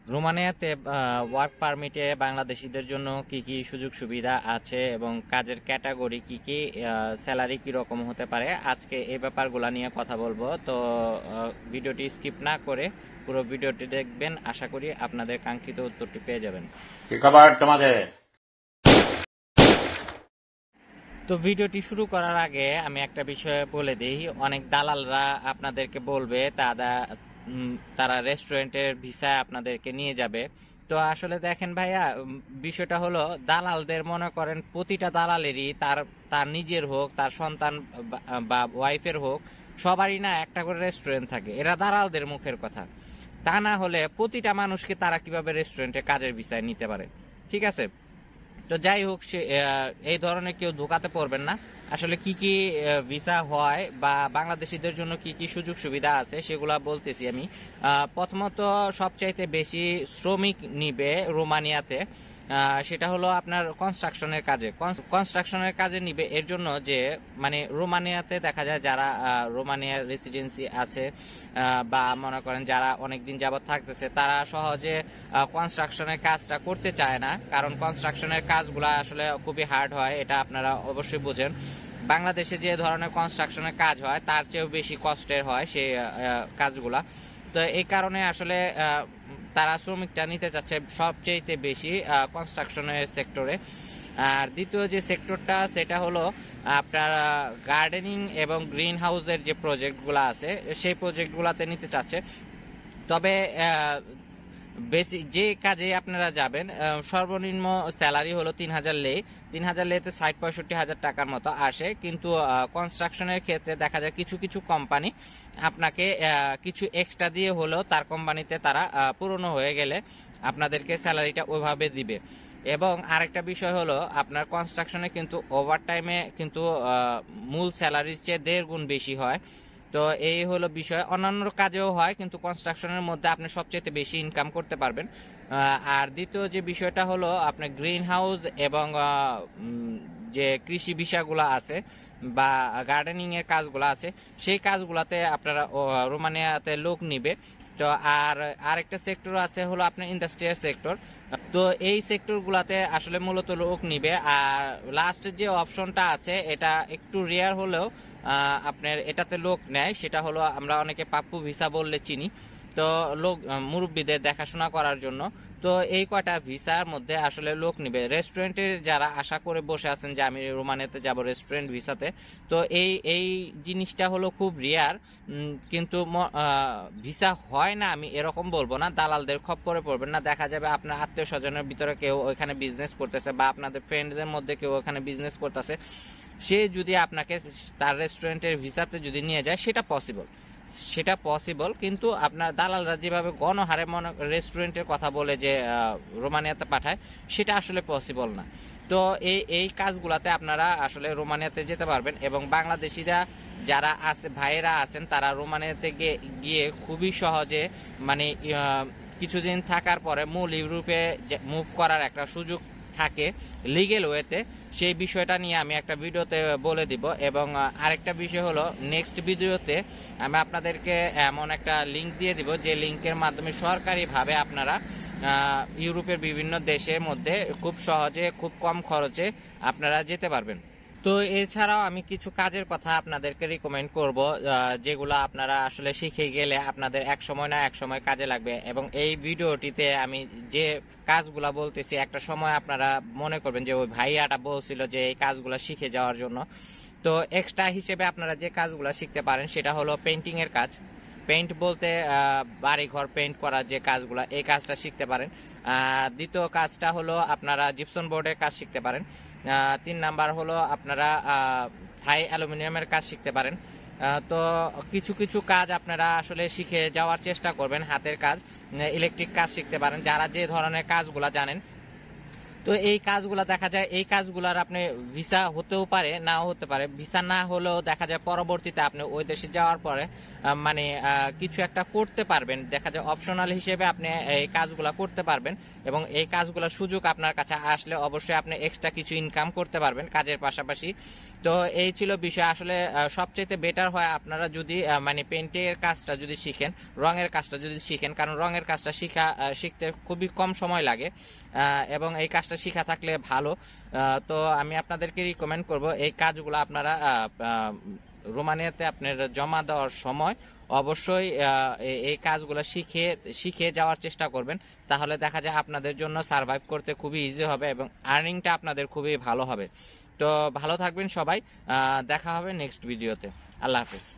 রোমানিয়াতে work পারমিটে বাংলাদেশিদের জন্য কি কি সুযোগ সুবিধা আছে এবং কাজের ক্যাটাগরি কি কি, স্যালারি কি রকম হতে পারে, আজকে এই ব্যাপারগুলো নিয়ে কথা বলবো। তো ভিডিওটি স্কিপ না করে পুরো ভিডিওটি দেখবেন, আশা করি আপনাদের কাঙ্ক্ষিত উত্তরটি পেয়ে যাবেন। কি খবর তোমাদের? তো ভিডিওটি শুরু করার আগে আমি একটা বিষয় বলে দিই, অনেক দালালরা আপনাদেরকে বলবে তারা রেস্টুরেন্টের ভিসায় আপনাদেরকে নিয়ে যাবে। তো আসলে দেখেন ভাইয়া, বিষয়টা হলো দালালদের, মনে করেন প্রতিটা দালালেরই তার নিজের হোক, তার সন্তান বা ওয়াইফের হোক, সবারই না একটা করে রেস্টুরেন্ট থাকে। এরা দালালদের মুখের কথা। তা না হলে প্রতিটা মানুষকে তারা কিভাবে রেস্টুরেন্টে কাজের ভিসায় নিতে পারে? ঠিক আছে, তো যাই হোক, এই ধরনের কেউ ধোকাতে পড়বেন না। আসলে কি কি ভিসা হয় বা বাংলাদেশিদের জন্য কি কি সুযোগ সুবিধা আছে সেগুলা বলতেছি আমি। প্রথমত সবচাইতে বেশি শ্রমিক নিবে রোমানিয়াতে, সেটা হলো আপনার কনস্ট্রাকশনের কাজে নিবে। এর জন্য যে মানে রোমানিয়াতে দেখা যায় যারা রোমানিয়ার রেসিডেন্সি আছে বা মনে করেন যারা অনেকদিন যাবত থাকতেছে, তারা সহজে কনস্ট্রাকশনের কাজটা করতে চায় না, কারণ কনস্ট্রাকশনের কাজগুলো আসলে খুবই হার্ড হয়, এটা আপনারা অবশ্যই বোঝেন। বাংলাদেশে যে ধরনের কনস্ট্রাকশনের কাজ হয় তার চেয়েও বেশি কষ্টের হয় সেই কাজগুলা। তো এই কারণে আসলে তারা শ্রমিকটা নিতে চাচ্ছে সবচেয়ে বেশি কনস্ট্রাকশনের সেক্টরে। আর দ্বিতীয় যে সেক্টরটা সেটা হলো আপনার গার্ডেনিং এবং গ্রিন হাউসের যে প্রজেক্টগুলো আছে সেই প্রজেক্টগুলোতে নিতে চাচ্ছে। তবে বেশি যে কাজে আপনারা যাবেন, সর্বনিম্ন স্যালারি হলো 3,000 লে। 3,000 লেতে 60-65,000 টাকার মতো আসে। কিন্তু কনস্ট্রাকশনের ক্ষেত্রে দেখা যায় কিছু কিছু কোম্পানি আপনাকে কিছু এক্সট্রা দিয়ে হলেও তার কোম্পানিতে তারা পুরনো হয়ে গেলে আপনাদেরকে স্যালারিটা ওইভাবে দিবে। এবং আরেকটা বিষয় হলো আপনার কনস্ট্রাকশনে কিন্তু ওভারটাইমে কিন্তু মূল স্যালারির চেয়ে 1.5 গুণ বেশি হয়। তো এই হলো বিষয়। অন্যান্য কাজেও হয়, কিন্তু কনস্ট্রাকশনের মধ্যে আপনি সবচেয়ে বেশি ইনকাম করতে পারবেন। আর দ্বিতীয় যে বিষয়টা হলো আপনার গ্রিন হাউস এবং যে কৃষি বিষয়গুলো আছে বা গার্ডেনিং এর কাজগুলো আছে, সেই কাজগুলোতে আপনারা রোমানিয়াতে লোক নিবে। তো আর আরেকটা সেক্টর আছে হলো আপনার ইন্ডাস্ট্রিয়াল সেক্টর। তো এই সেক্টরগুলোতে আসলে মূলত লোক নিবে। আর লাস্ট যে অপশনটা আছে এটা একটু রেয়ার হলেও আপনার এটাতে লোক নেয়, সেটা হলো আমরা অনেকে পাপ্পু ভিসা বললে চিনি। তো লোক মুরব্বীদের দেখাশোনা করার জন্য। তো এই কয়টা ভিসার মধ্যে আসলে লোক নিবে। রেস্টুরেন্টে যারা আশা করে বসে আছেন যে আমি রোমানিয়াতে যাব রেস্টুরেন্ট ভিসাতে, তো এই জিনিসটা হলো খুব রেয়ার। কিন্তু ভিসা হয় না আমি এরকম বলবো না, দালালদের খপ্পরে পড়বেন না। দেখা যাবে আপনার আত্মীয় স্বজনের ভিতরে কেউ ওইখানে বিজনেস করতেছে বা আপনাদের ফ্রেন্ডদের মধ্যে কেউ ওখানে বিজনেস করতেছে, সে যদি আপনাকে তার রেস্টুরেন্টের ভিসাতে যদি নিয়ে যায় সেটা পসিবল। কিন্তু আপনার দালালরা যেভাবে গণহারে রেস্টুরেন্টের কথা বলে যে রোমানিয়াতে পাঠায়, সেটা আসলে পসিবল না। তো এই কাজগুলাতে আপনারা আসলে রোমানিয়াতে যেতে পারবেন। এবং বাংলাদেশিরা যারা আছে, ভাইয়েরা আছেন, তারা রোমানিয়াতে গিয়ে খুবই সহজে মানে কিছুদিন থাকার পরে মূল ইউরোপে মুভ করার একটা সুযোগ থাকে লিগেল ওয়েতে। সেই বিষয়টা নিয়ে আমি একটা ভিডিওতে বলে দিব। এবং আরেকটা বিষয় হলো নেক্সট ভিডিওতে আমি আপনাদেরকে এমন একটা লিঙ্ক দিয়ে দিব যে লিঙ্কের মাধ্যমে সরকারিভাবে আপনারা ইউরোপের বিভিন্ন দেশের মধ্যে খুব সহজে খুব কম খরচে আপনারা যেতে পারবেন। তো এছাড়াও আমি কিছু কাজের কথা আপনাদেরকে রিকমেন্ড করব, যেগুলো আপনারা আসলে শিখে গেলে আপনাদের এক সময় না এক সময় কাজে লাগবে। এবং এই ভিডিওটিতে আমি যে কাজগুলা বলতেছি, একটা সময় আপনারা মনে করবেন যে ওই ভাইয়াটা বলছিল যে এই কাজগুলো শিখে যাওয়ার জন্য। তো এক্সট্রা হিসেবে আপনারা যে কাজগুলো শিখতে পারেন সেটা হলো পেইন্টিং এর কাজ। পেইন্ট বলতে বাড়ি ঘর পেইন্ট করার যে কাজগুলো, এই কাজটা শিখতে পারেন। দ্বিতীয় কাজটা হলো আপনারা জিপসন বোর্ডের কাজ শিখতে পারেন। 3 নাম্বার হলো আপনারা থাই অ্যালুমিনিয়ামের কাজ শিখতে পারেন। তো কিছু কিছু কাজ আপনারা আসলে শিখে যাওয়ার চেষ্টা করবেন, হাতের কাজ, ইলেকট্রিক কাজ শিখতে পারেন যারা যে ধরনের কাজগুলা জানেন। তো এই কাজগুলো দেখা যায় এই কাজগুলোর আপনি ভিসা হতেও পারে নাও হতে পারে, ভিসা না হলেও দেখা যায় পরবর্তীতে আপনি ওই দেশে যাওয়ার পরে মানে কিছু একটা করতে পারবেন, দেখা যায় অপশনাল হিসেবে আপনি এই কাজগুলো করতে পারবেন এবং এই কাজগুলোর সুযোগ আপনার কাছে আসলে অবশ্যই আপনি এক্সট্রা কিছু ইনকাম করতে পারবেন কাজের পাশাপাশি। তো এই ছিল বিষয়। আসলে সবচেয়ে বেটার হয় আপনারা যদি মানে পেন্টের কাজটা যদি শিখেন, রঙের কাজটা যদি শিখেন, কারণ রঙের কাজটা শিখতে খুবই কম সময় লাগে এবং এই কাজটা শিখা থাকলে ভালো। তো আমি আপনাদেরকে রিকমেন্ড করব এই কাজগুলো আপনারা রোমানিয়াতে আপনার জমা দেওয়ার সময় অবশ্যই এই কাজগুলো শিখে যাওয়ার চেষ্টা করবেন, তাহলে দেখা যায় আপনাদের জন্য সার্ভাইভ করতে খুবই ইজি হবে এবং আর্নিংটা আপনাদের খুবই ভালো হবে। তো ভালো থাকবেন সবাই, দেখা হবে নেক্সট ভিডিওতে। আল্লাহ হাফেজ।